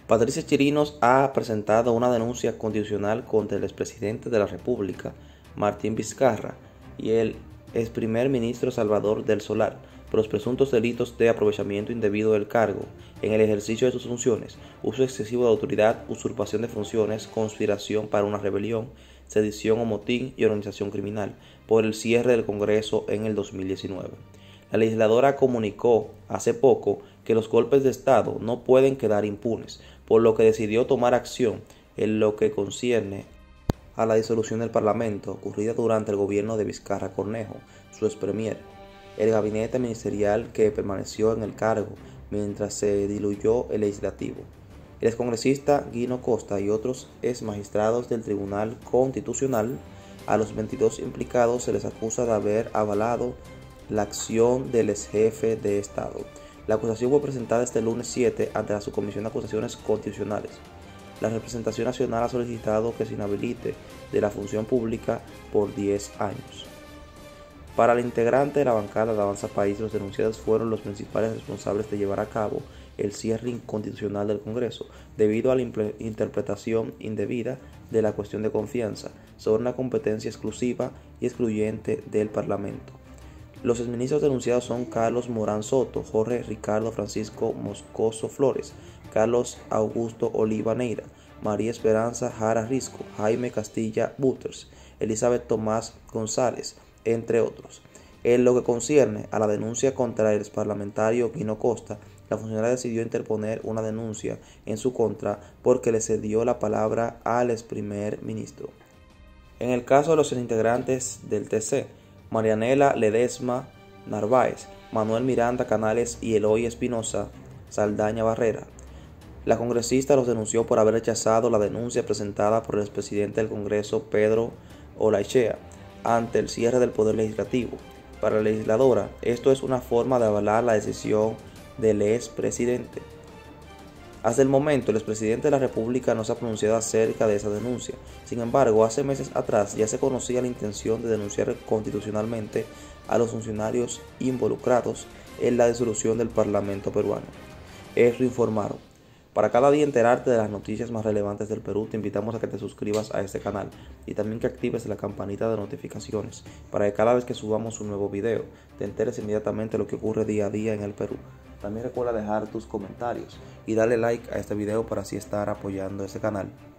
Patricia Chirinos ha presentado una denuncia constitucional contra el expresidente de la República, Martín Vizcarra, y el ex primer ministro Salvador del Solar, por los presuntos delitos de aprovechamiento indebido del cargo en el ejercicio de sus funciones, uso excesivo de autoridad, usurpación de funciones, conspiración para una rebelión, sedición o motín y organización criminal, por el cierre del Congreso en el 2019. La legisladora comunicó hace poco que los golpes de Estado no pueden quedar impunes, por lo que decidió tomar acción en lo que concierne a la disolución del Parlamento ocurrida durante el gobierno de Vizcarra Cornejo, su ex-premier, el gabinete ministerial que permaneció en el cargo mientras se diluyó el legislativo. El excongresista Guino Costa y otros exmagistrados del Tribunal Constitucional, a los 22 implicados se les acusa de haber avalado la acción del exjefe de Estado. La acusación fue presentada este lunes 7 ante la Subcomisión de Acusaciones Constitucionales. La representación nacional ha solicitado que se inhabilite de la función pública por 10 años. Para el integrante de la bancada de Avanza País, los denunciados fueron los principales responsables de llevar a cabo el cierre inconstitucional del Congreso, debido a la interpretación indebida de la cuestión de confianza sobre una competencia exclusiva y excluyente del Parlamento. Los exministros denunciados son Carlos Morán Soto, Jorge Ricardo Francisco Moscoso Flores, Carlos Augusto Oliva Neira, María Esperanza Jara Risco, Jaime Castilla Butters, Elizabeth Tomás González, entre otros. En lo que concierne a la denuncia contra el exparlamentario Guino Costa, la funcionaria decidió interponer una denuncia en su contra porque le cedió la palabra al ex primer ministro. En el caso de los integrantes del TC, Marianela Ledesma Narváez, Manuel Miranda Canales y Eloy Espinosa Saldaña Barrera, la congresista los denunció por haber rechazado la denuncia presentada por el expresidente del Congreso, Pedro Olaechea, ante el cierre del Poder Legislativo. Para la legisladora, esto es una forma de avalar la decisión del expresidente. Hasta el momento, el expresidente de la República no se ha pronunciado acerca de esa denuncia. Sin embargo, hace meses atrás ya se conocía la intención de denunciar constitucionalmente a los funcionarios involucrados en la disolución del Parlamento peruano. Eso informaron. Para cada día enterarte de las noticias más relevantes del Perú, te invitamos a que te suscribas a este canal y también que actives la campanita de notificaciones para que cada vez que subamos un nuevo video te enteres inmediatamente de lo que ocurre día a día en el Perú. También recuerda dejar tus comentarios y darle like a este video para así estar apoyando este canal.